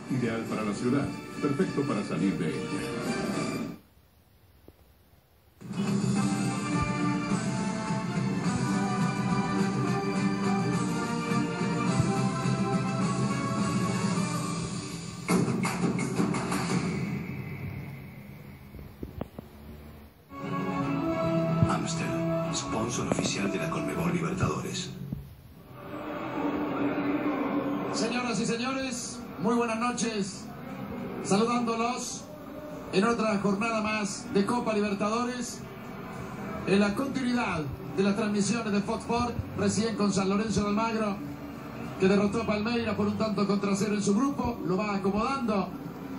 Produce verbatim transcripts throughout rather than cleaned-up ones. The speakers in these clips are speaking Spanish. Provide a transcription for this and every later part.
Ideal para la ciudad, perfecto para salir de ella. Amstel, sponsor oficial de la Conmebol Libertadores. Señoras y señores, muy buenas noches. Saludándolos en otra jornada más de Copa Libertadores. En la continuidad de las transmisiones de Fox Sports, recién con San Lorenzo de Almagro, que derrotó a Palmeiras por un tanto contra cero en su grupo. Lo va acomodando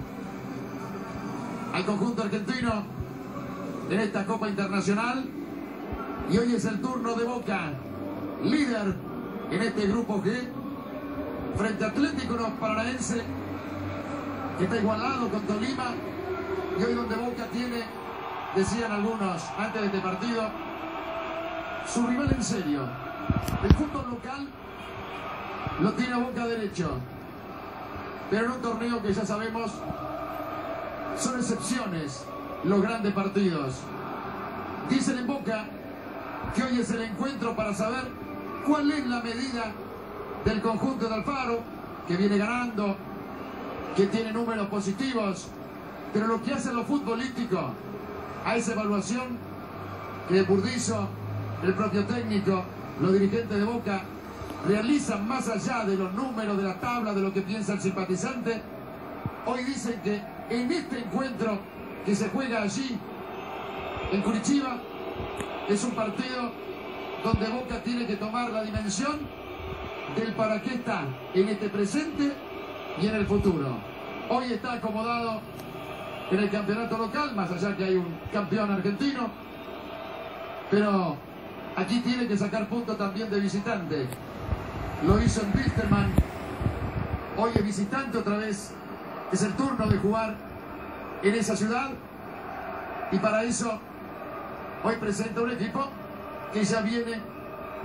al conjunto argentino en esta Copa Internacional. Y hoy es el turno de Boca, líder en este grupo G, frente a Atlético Paranaense, que está igualado con Tolima. Y hoy donde Boca tiene, decían algunos antes de este partido, su rival en serio. El fútbol local lo tiene a Boca derecho, pero en un torneo que ya sabemos son excepciones los grandes partidos. Dicen en Boca que hoy es el encuentro para saber cuál es la medida del conjunto de Alfaro, que viene ganando, que tiene números positivos, pero lo que hace lo futbolístico, a esa evaluación que Burdizo, el propio técnico, los dirigentes de Boca realizan más allá de los números, de la tabla, de lo que piensa el simpatizante. Hoy dicen que en este encuentro que se juega allí en Curitiba es un partido donde Boca tiene que tomar la dimensión del para qué está en este presente y en el futuro. Hoy está acomodado en el campeonato local, más allá que hay un campeón argentino, pero aquí tiene que sacar puntos también de visitante. Lo hizo en Wilstermann, hoy es visitante otra vez. Es el turno de jugar en esa ciudad, y para eso hoy presenta un equipo que ya viene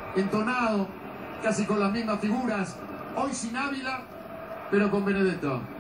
entonado, casi con las mismas figuras, hoy sin Ávila, pero con Benedetto.